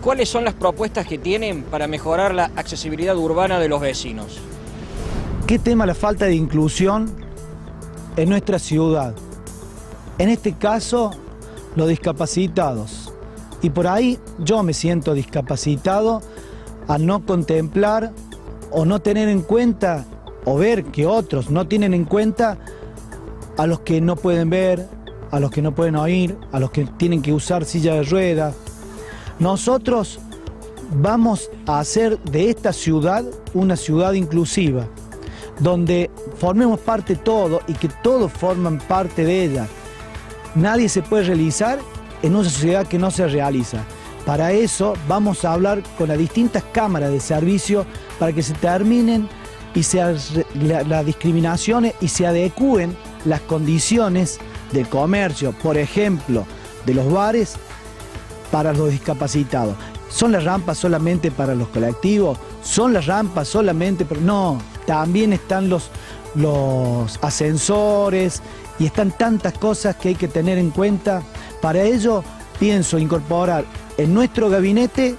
¿cuáles son las propuestas que tienen para mejorar la accesibilidad urbana de los vecinos? ¿Qué tema la falta de inclusión en nuestra ciudad? En este caso, los discapacitados. Y por ahí yo me siento discapacitado al no contemplar o no tener en cuenta o ver que otros no tienen en cuenta a los que no pueden ver, a los que no pueden oír, a los que tienen que usar silla de ruedas. Nosotros vamos a hacer de esta ciudad una ciudad inclusiva, donde formemos parte todos y que todos forman parte de ella. Nadie se puede realizar en una sociedad que no se realiza. Para eso vamos a hablar con las distintas cámaras de servicio para que se terminen y las discriminaciones y se adecúen las condiciones del comercio, por ejemplo, de los bares para los discapacitados. ¿Son las rampas solamente para los colectivos? ¿Son las rampas solamente para...? No, también están los ascensores y están tantas cosas que hay que tener en cuenta. Para ello pienso incorporar en nuestro gabinete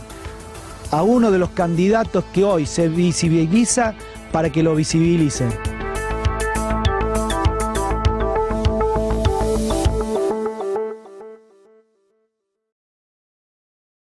a uno de los candidatos que hoy se visibiliza para que lo visibilicen.